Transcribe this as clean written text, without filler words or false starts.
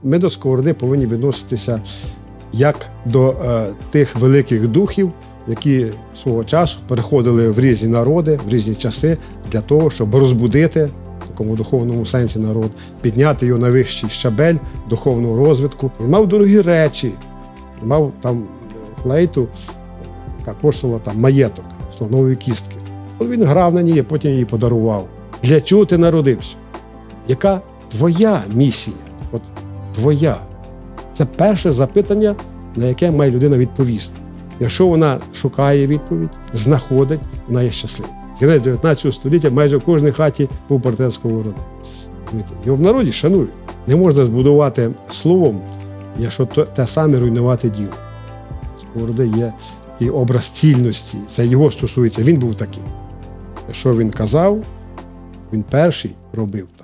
Ми до Сковороди повинні відноситися як до тих великих духів, які свого часу переходили в різні народи, в різні часи, для того, щоб розбудити в такому духовному сенсі народ, підняти його на вищий щабель духовного розвитку. Він мав дорогі речі, мав там флейту, яка коштувала там маєток, слонової кістки. От він грав на ній, а потім її подарував. Для чого ти народився? Яка твоя місія? От твоя. Це перше запитання, на яке має людина відповісти. Якщо вона шукає відповідь, знаходить, вона є щаслива. Кінець 19 століття майже в кожній хаті був портрет Сковороди. Його в народі шанують. Не можна збудувати словом, якщо те саме руйнувати діло. Сковороди є такий образ цільності, це його стосується, він був такий. Що він казав, він перший робив.